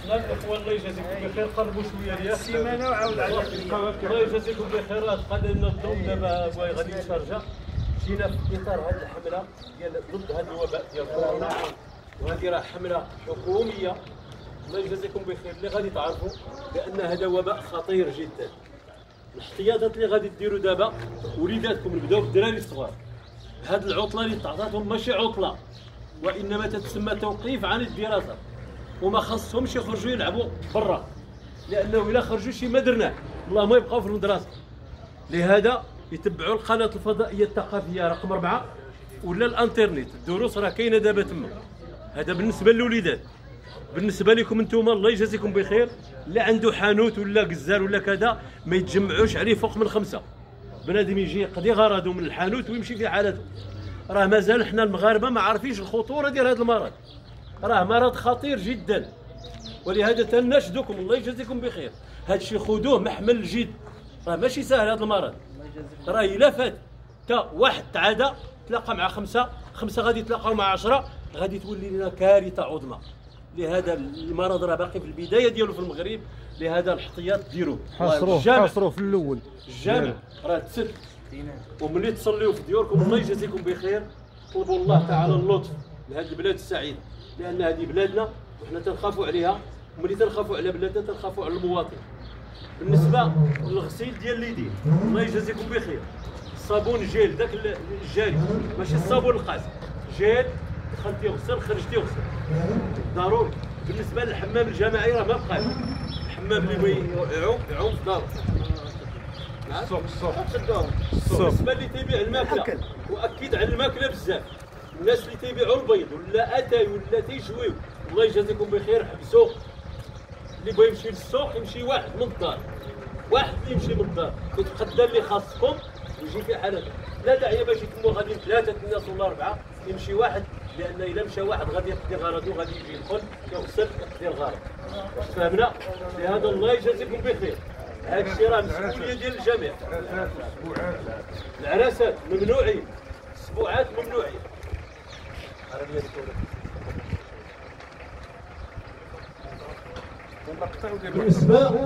لا الاخوان الله يجازيكم بخير، قربوا شويه ليا السيمانه وعاود على الله يجازيكم بخير. قادر ننظم دابا غادي نشارجا. جينا في اطار هذه الحمله ديال ضد هذا الوباء ديال كورونا، وهذه راه حمله حكوميه. الله يجازيكم بخير اللي غادي تعرفوا بان هذا وباء خطير جدا. الاحتياطات اللي غادي ديروا دابا، وليداتكم نبداو بالدراري الصغار. هذه العطله اللي تعطاتهم ماشي عطله، وانما تتسمى توقيف عن الدراسه، وما خصهمش يخرجوا يلعبوا برا، لانه الا خرجوا شي ما درناه اللهم يبقاو في المدرسه. لهذا يتبعوا القناه الفضائيه الثقافيه رقم 4 ولا الانترنت. الدروس راه كاينه دابا تما. هذا بالنسبه للوليدات. بالنسبه لكم انتم الله يجازيكم بخير، اللي عنده حانوت ولا قزار ولا كذا ما يتجمعوش عليه فوق من 5. بنادم يجي يقضي غرضه من الحانوت ويمشي في حالته. راه مازال حنا المغاربه ما عارفينش الخطوره ديال هذا المرض. راه مرض خطير جدا، ولهذا تناشدكم الله يجازيكم بخير، هذا الشيء خذوه محمل الجد. راه ماشي سهل هذا المرض. راه الا فات تا واحد تعادى تلاقى مع 5 غادي يتلاقاو مع 10، غادي تولي لنا كارثه عظمى. لهذا المرض راه باقي في البدايه ديالو في المغرب. لهذا الاحتياط ديروه، حاصروه في الاول. الجامع راه تسد، وملي تصليو في ديوركم الله يجازيكم بخير طلبوا الله تعالى اللطف لهذه البلاد السعيده، لان هذه بلادنا وحنا تنخافوا عليها، وملي تنخافوا على بلادنا تنخافوا على المواطن. بالنسبه للغسيل ديال اليدين الله يجازيكم بخير، الصابون جيل ذاك الجاري ماشي الصابون القاس، جيل دخل تيغسل خرج تيغسل ضروري. بالنسبه للحمام الجماعي راه ما بقاش، الحمام اللي يعوم في دارو السوق بالنسبه اللي تيبيع الماكله، واكد على الماكله بزاف. الناس اللي تيبيعوا البيض ولا اتاي ولا تيشويو الله يجازيكم بخير حبسوا. اللي بغى يمشي للسوق يمشي واحد من الدار، واحد اللي يمشي من الدار يتقدى اللي خاصكم ويجي في حالته. لا داعي باش يتموا غاديين 3 الناس ولا 4، يمشي واحد، لان الا مشى واحد غادي يقضي غرضه، غادي يجي يدخل يغسل يقضي الغرض. فهمنا؟ لهذا الله يجازيكم بخير. هذا الشيء راه مسؤوليه ديال الجميع. العراسات ممنوعين، السبوعات ممنوعين. بالنسبه